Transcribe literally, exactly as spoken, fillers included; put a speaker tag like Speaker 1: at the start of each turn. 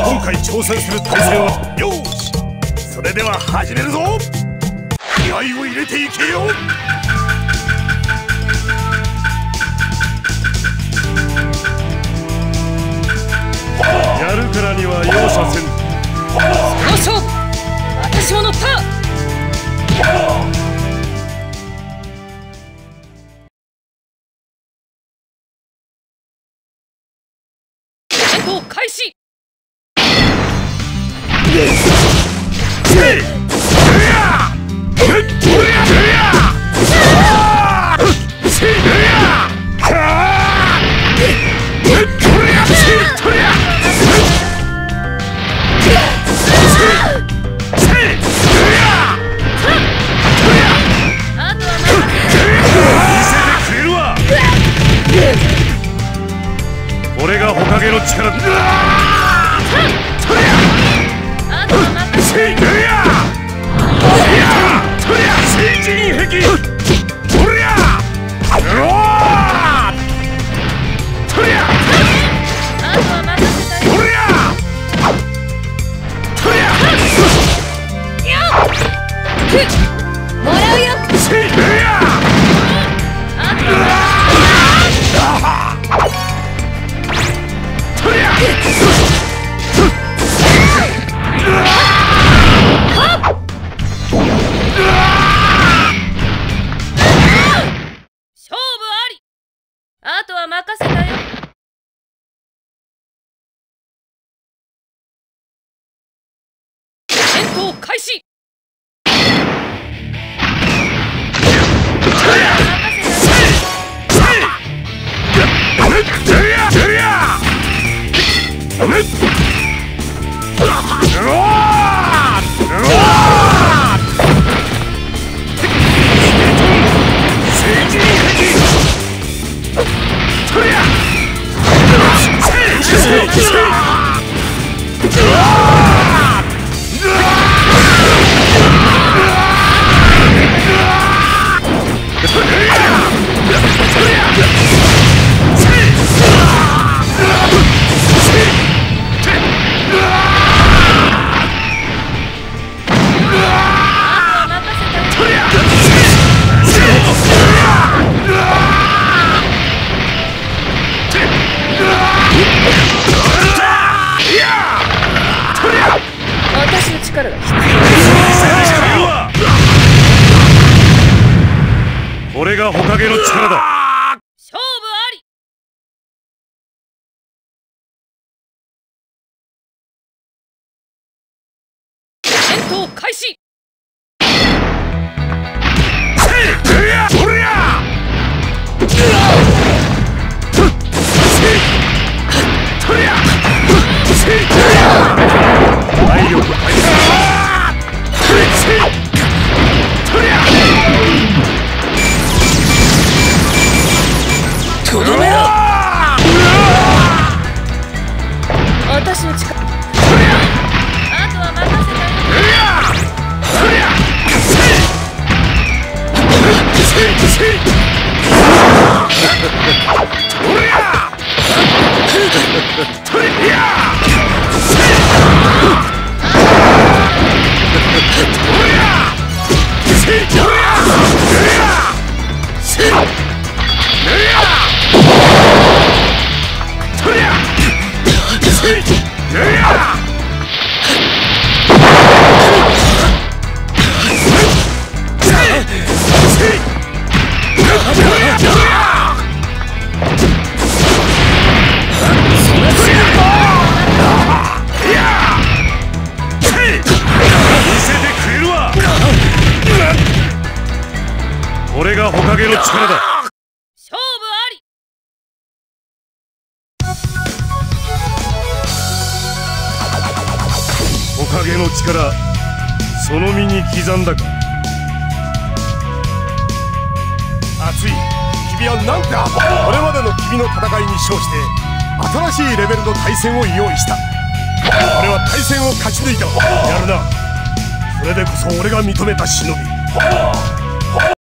Speaker 1: 今回挑戦する対戦は、よーし、それでは始めるぞ。気合を入れていけよ。やるからには容赦せん。
Speaker 2: その勝負、私も乗った。戦闘開始。
Speaker 1: これが火影の力だ。
Speaker 2: もらうよ。勝負あり。あとは任せたよ。戦闘開始。私の力が必要。
Speaker 1: これが火影の力だ。
Speaker 2: 勝負あり。戦闘開始。体力とどめろ。私の力。あとは任せたよ。
Speaker 1: これが火影の力だ。
Speaker 2: 勝負あり。
Speaker 1: 火影の力、その身に刻んだか。熱い、君はなんてこれまでの君の戦いに称して新しいレベルの対戦を用意した。俺は対戦を勝ち抜いた。やるな。それでこそ俺が認めた忍び。